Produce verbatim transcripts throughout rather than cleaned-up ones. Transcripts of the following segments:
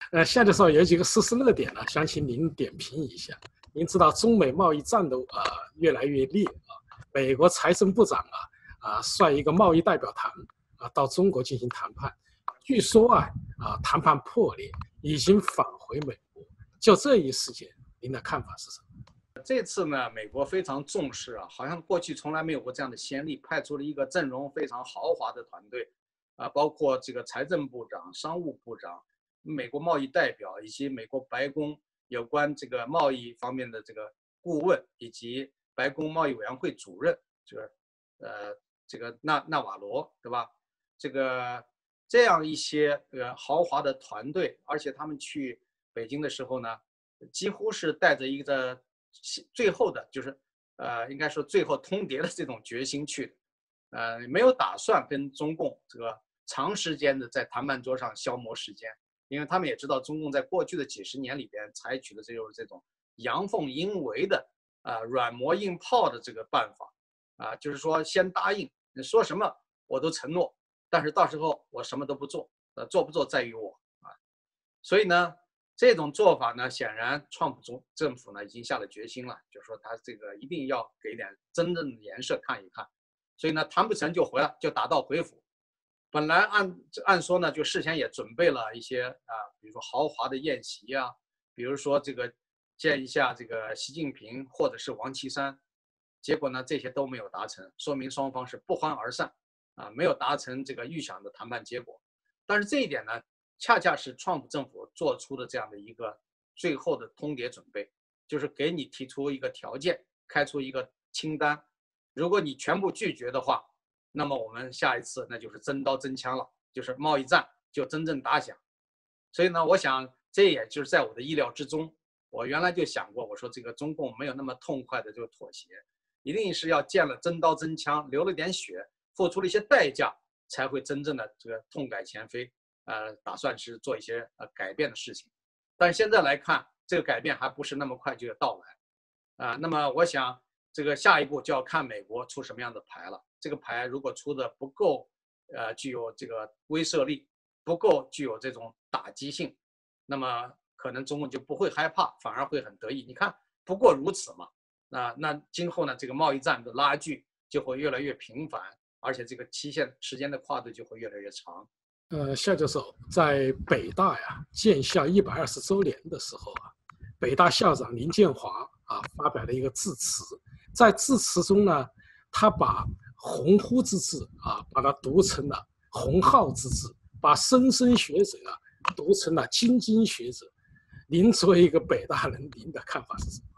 呃，夏教授有几个事实热点呢，想请您点评一下。您知道中美贸易战斗啊、呃、越来越烈啊，美国财政部长啊啊率一个贸易代表团啊到中国进行谈判，据说啊啊谈判破裂，已经返回美国。就这一事件，您的看法是什么？ 这次呢，美国非常重视啊，好像过去从来没有过这样的先例，派出了一个阵容非常豪华的团队，啊，包括这个财政部长、商务部长、美国贸易代表以及美国白宫有关这个贸易方面的这个顾问，以及白宫贸易委员会主任，这个呃这个纳纳瓦罗，对吧？这个这样一些呃豪华的团队，而且他们去北京的时候呢，几乎是带着一个最后的，就是呃应该说最后通牒的这种决心去的，呃没有打算跟中共这个长时间的在谈判桌上消磨时间，因为他们也知道中共在过去的几十年里边采取的这就是这种阳奉阴违的啊、呃、软磨硬泡的这个办法啊、呃，就是说先答应你说什么我都承诺，但是到时候我什么都不做，呃做不做在于我啊，所以呢。这种做法呢，显然川普中政府呢已经下了决心了，就是说他这个一定要给点真正的颜色看一看，所以呢谈不成就回来，就打道回府。本来按按说呢，就事前也准备了一些啊，比如说豪华的宴席啊，比如说这个见一下这个习近平或者是王岐山，结果呢这些都没有达成，说明双方是不欢而散啊，没有达成这个预想的谈判结果。但是这一点呢，恰恰是川普政府做出的这样的一个最后的通牒准备，就是给你提出一个条件，开出一个清单，如果你全部拒绝的话，那么我们下一次那就是真刀真枪了，就是贸易战就真正打响。所以呢，我想这也就是在我的意料之中。我原来就想过，我说这个中共没有那么痛快的就妥协，一定是要见了真刀真枪，流了点血，付出了一些代价，才会真正的这个痛改前非。呃，打算是做一些呃改变的事情，但现在来看，这个改变还不是那么快就要到来，啊、呃，那么我想这个下一步就要看美国出什么样的牌了。这个牌如果出的不够，呃，具有这个威慑力，不够具有这种打击性，那么可能中共就不会害怕，反而会很得意。你看，不过如此嘛。那那今后呢，这个贸易战的拉锯就会越来越频繁，而且这个期限时间的跨度就会越来越长。 呃，夏教授在北大呀建校一百二十周年的时候啊，北大校长林建华啊发表了一个致辞，在致辞中呢，他把鸿鹄之志啊，把它读成了鸿浩之志，把莘莘学者啊读成了菁菁学者。您作为一个北大人，您的看法是什么？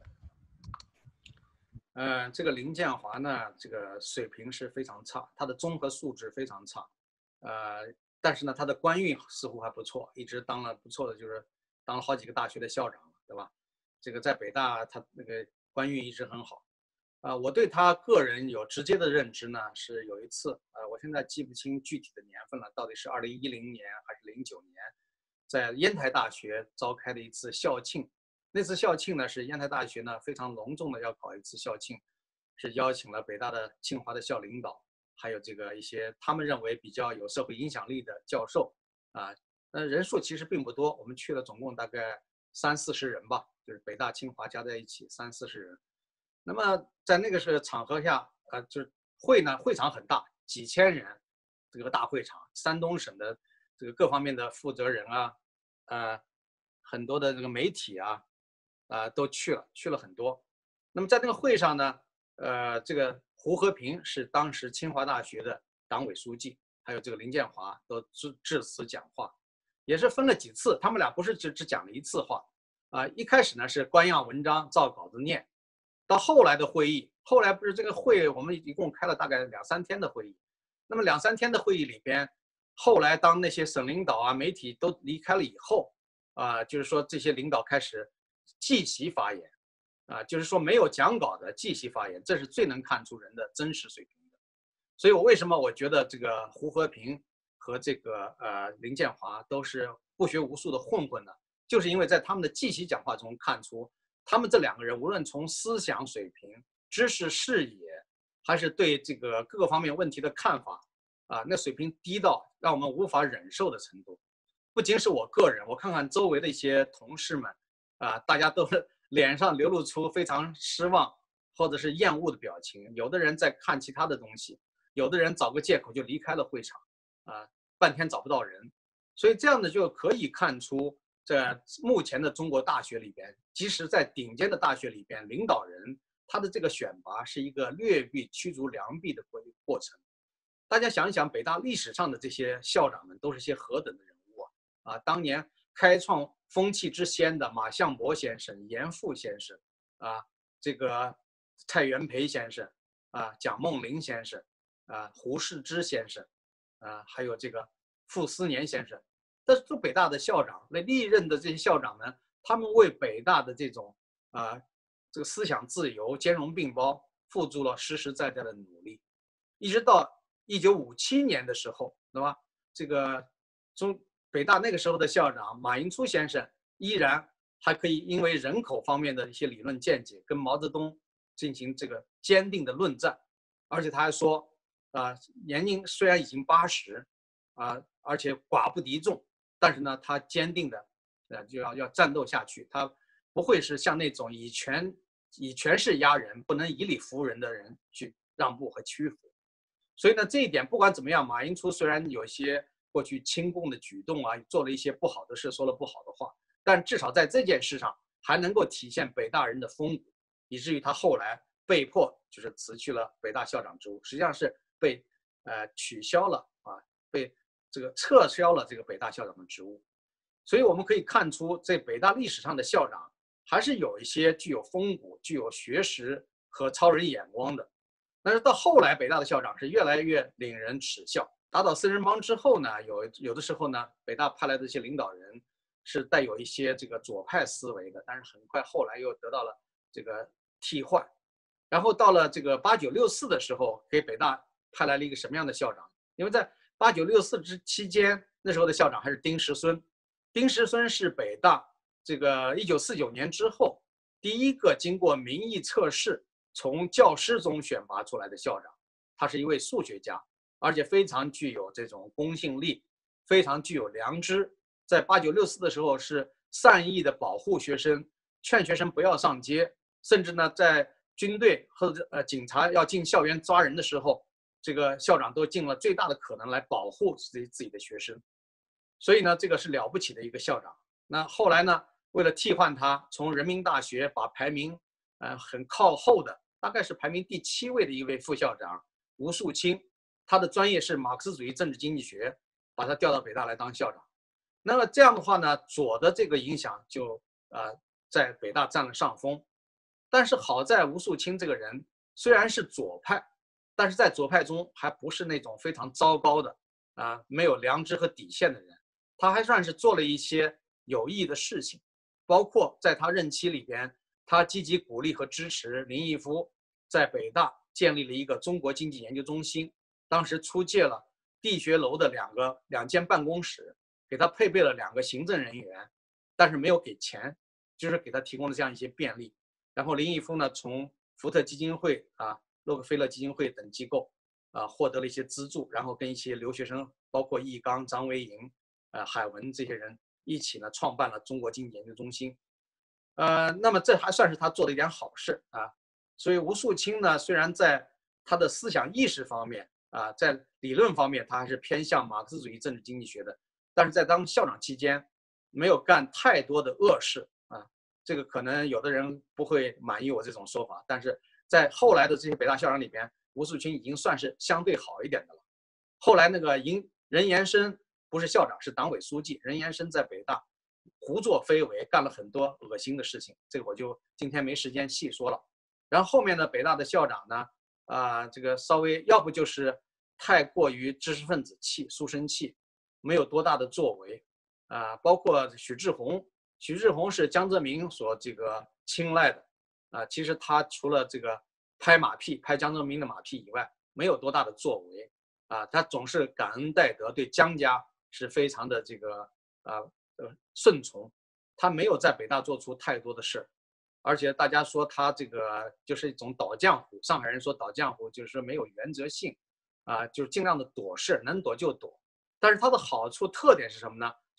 呃，这个林建华呢，这个水平是非常差，他的综合素质非常差。呃，但是呢，他的官运似乎还不错，一直当了不错的，就是当了好几个大学的校长，对吧？这个在北大，他那个官运一直很好。啊、呃，我对他个人有直接的认知呢，是有一次，呃，我现在记不清具体的年份了，到底是二零一零年还是零九年，在烟台大学召开的一次校庆。那次校庆呢，是烟台大学呢非常隆重的要搞一次校庆，是邀请了北大的、清华的校领导。还有这个一些他们认为比较有社会影响力的教授啊，那人数其实并不多，我们去了总共大概三四十人吧，就是北大、清华加在一起三四十人。那么在那个是场合下，呃，就是会呢，会场很大，几千人，这个大会场，山东省的这个各方面的负责人啊，呃，很多的这个媒体啊，啊、呃，都去了，去了很多。那么在那个会上呢，呃，这个胡和平是当时清华大学的党委书记，还有这个林建华都致致辞讲话，也是分了几次，他们俩不是只只讲了一次话，啊、呃，一开始呢是官样文章照稿子念，到后来的会议，后来不是这个会我们一共开了大概两三天的会议，那么两三天的会议里边，后来当那些省领导啊、媒体都离开了以后，啊、呃，就是说这些领导开始即席发言。啊，就是说没有讲稿的即席发言，这是最能看出人的真实水平的。所以我为什么我觉得这个胡和平和这个呃林建华都是不学无术的混混呢？就是因为在他们的即席讲话中看出，他们这两个人无论从思想水平、知识视野，还是对这个各个方面问题的看法，啊，那水平低到让我们无法忍受的程度。 不仅是我个人，我看看周围的一些同事们，啊，大家都是脸上流露出非常失望或者是厌恶的表情。有的人在看其他的东西，有的人找个借口就离开了会场，啊，半天找不到人。所以这样的就可以看出，在目前的中国大学里边，即使在顶尖的大学里边，领导人他的这个选拔是一个劣币驱逐良币的过过程。大家想一想，北大历史上的这些校长们都是些何等的人物啊！啊，当年开创风气之先的马相伯先生、严复先生，啊，这个蔡元培先生，啊，蒋梦麟先生，啊，胡适之先生，啊，还有这个傅斯年先生，这是北大的校长。那历任的这些校长呢，他们为北大的这种啊这个思想自由、兼容并包，付出了实实在在的努力，一直到一九五七年的时候，对吧？这个中北大那个时候的校长马寅初先生依然还可以因为人口方面的一些理论见解跟毛泽东进行这个坚定的论战，而且他还说，啊、呃，年龄虽然已经八十，啊，而且寡不敌众，但是呢，他坚定的，呃，就要要战斗下去，他不会是像那种以权以权势压人，不能以理服人的人去让步和屈服。所以呢，这一点不管怎么样，马寅初虽然有些过去亲共的举动啊，做了一些不好的事，说了不好的话，但至少在这件事上还能够体现北大人的风骨，以至于他后来被迫就是辞去了北大校长职务，实际上是被呃取消了啊，被这个撤销了这个北大校长的职务。所以我们可以看出，在北大历史上的校长还是有一些具有风骨、具有学识和超人眼光的。但是到后来，北大的校长是越来越令人耻笑。打倒四人帮之后呢，有有的时候呢，北大派来的这些领导人是带有一些这个左派思维的，但是很快后来又得到了这个替换。然后到了这个八九六四的时候，给北大派来了一个什么样的校长？因为在八九六四之期间，那时候的校长还是丁石孙。丁石孙是北大这个一九四九年之后第一个经过民意测试从教师中选拔出来的校长，他是一位数学家，而且非常具有这种公信力，非常具有良知。在八九六四的时候，是善意的保护学生，劝学生不要上街，甚至呢，在军队或者呃警察要进校园抓人的时候，这个校长都尽了最大的可能来保护自己自己的学生。所以呢，这个是了不起的一个校长。那后来呢，为了替换他，从人民大学把排名呃很靠后的，大概是排名第七位的一位副校长吴树清，他的专业是马克思主义政治经济学，把他调到北大来当校长。那么这样的话呢，左的这个影响就呃在北大占了上风。但是好在吴树清这个人虽然是左派，但是在左派中还不是那种非常糟糕的啊、呃、没有良知和底线的人，他还算是做了一些有益的事情，包括在他任期里边，他积极鼓励和支持林毅夫在北大建立了一个中国经济研究中心，当时出借了地学楼的两个两间办公室，给他配备了两个行政人员，但是没有给钱，就是给他提供了这样一些便利。然后林毅夫呢，从福特基金会啊、洛克菲勒基金会等机构啊获得了一些资助，然后跟一些留学生，包括易纲、张维迎、呃海文这些人一起呢，创办了中国经济研究中心。呃，那么这还算是他做的一点好事啊。所以吴树清呢，虽然在他的思想意识方面啊，在理论方面他还是偏向马克思主义政治经济学的，但是在当校长期间没有干太多的恶事啊。这个可能有的人不会满意我这种说法，但是在后来的这些北大校长里边，吴树清已经算是相对好一点的了。后来那个任延生不是校长，是党委书记，任延生在北大胡作非为，干了很多恶心的事情，这个我就今天没时间细说了。然后后面的北大的校长呢，啊、呃，这个稍微要不就是太过于知识分子气、书生气，没有多大的作为，啊、呃，包括许志宏，许志宏是江泽民所这个青睐的，啊、呃，其实他除了这个拍马屁、拍江泽民的马屁以外，没有多大的作为，啊、呃，他总是感恩戴德，对江家是非常的这个啊。呃呃，顺从，他没有在北大做出太多的事，而且大家说他这个就是一种倒浆糊，上海人说倒浆糊就是没有原则性，啊、呃，就是尽量的躲事，能躲就躲。但是他的好处特点是什么呢？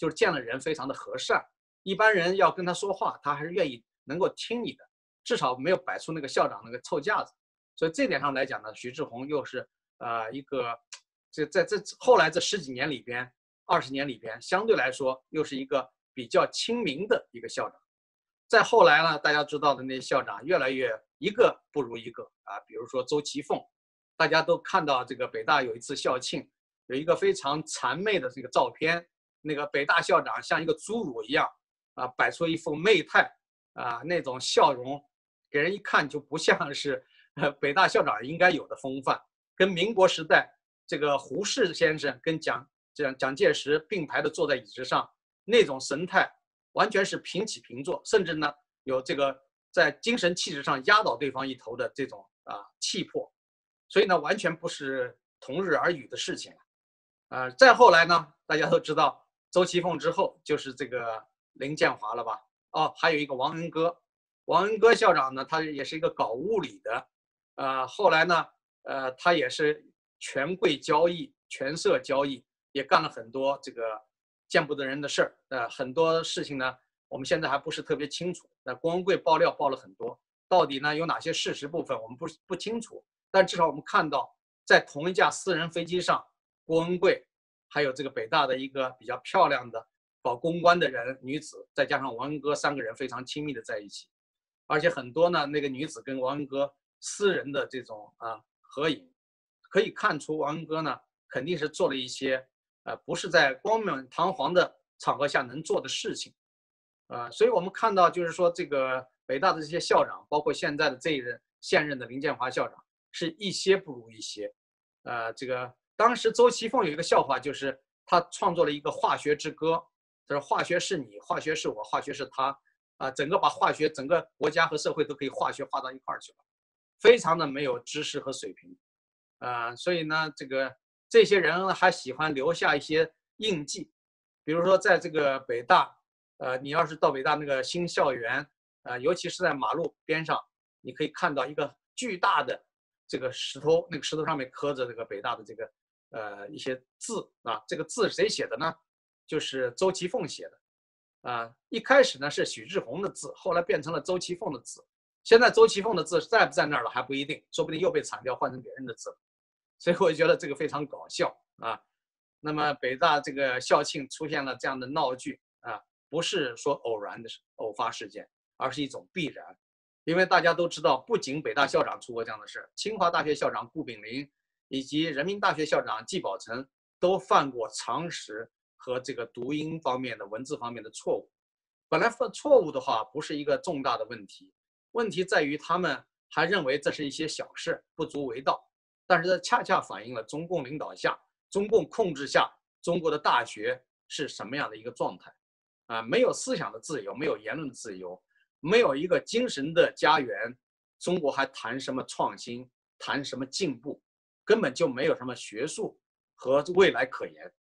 就是见了人非常的和善，一般人要跟他说话，他还是愿意能够听你的，至少没有摆出那个校长那个臭架子。所以这点上来讲呢，徐志宏又是呃一个，这在这后来这十几年里边，二十年里边，相对来说又是一个比较亲民的一个校长。再后来呢，大家知道的那些校长越来越一个不如一个啊，比如说周其凤，大家都看到这个北大有一次校庆，有一个非常谄媚的这个照片，那个北大校长像一个侏儒一样啊，摆出一副媚态啊，那种笑容，给人一看就不像是呃北大校长应该有的风范，跟民国时代这个胡适先生跟蒋蒋蒋介石并排的坐在椅子上那种神态。完全是平起平坐，甚至呢有这个在精神气质上压倒对方一头的这种啊气魄，所以呢完全不是同日而语的事情了。呃，再后来呢，大家都知道周其凤之后就是这个林建华了吧？哦，还有一个王恩歌，王恩歌校长呢，他也是一个搞物理的，呃，后来呢，呃，他也是权贵交易、权色交易，也干了很多这个。见不得人的事儿，呃，很多事情呢，我们现在还不是特别清楚。那郭文贵爆料爆了很多，到底呢有哪些事实部分我们不不清楚。但至少我们看到，在同一架私人飞机上，郭文贵还有这个北大的一个比较漂亮的搞公关的人女子，再加上王恩歌三个人非常亲密的在一起，而且很多呢那个女子跟王恩歌私人的这种啊合影，可以看出王恩歌呢肯定是做了一些。呃，不是在光冕堂皇的场合下能做的事情，呃，所以我们看到，就是说，这个北大的这些校长，包括现在的这一任现任的林建华校长，是一些不如一些。呃，这个当时周其凤有一个笑话，就是他创作了一个化学之歌，他说化学是你，化学是我，化学是他，啊、呃，整个把化学整个国家和社会都可以化学化到一块儿去了，非常的没有知识和水平，啊、呃，所以呢，这个。这些人还喜欢留下一些印记，比如说在这个北大，呃，你要是到北大那个新校园，呃，尤其是在马路边上，你可以看到一个巨大的这个石头，那个石头上面刻着这个北大的这个呃一些字啊，这个字谁写的呢？就是周其凤写的，啊、呃，一开始呢是许志宏的字，后来变成了周其凤的字，现在周其凤的字在不在那儿了还不一定，说不定又被铲掉换成别人的字了。所以我觉得这个非常搞笑啊。那么北大这个校庆出现了这样的闹剧啊，不是说偶然的偶发事件，而是一种必然。因为大家都知道，不仅北大校长出过这样的事，清华大学校长顾炳林以及人民大学校长季宝成都犯过常识和这个读音方面的文字方面的错误。本来犯错误的话不是一个重大的问题，问题在于他们还认为这是一些小事，不足为道。但是这恰恰反映了中共领导下、中共控制下中国的大学是什么样的一个状态啊？没有思想的自由，没有言论的自由，没有一个精神的家园，中国还谈什么创新，谈什么进步，根本就没有什么学术和未来可言。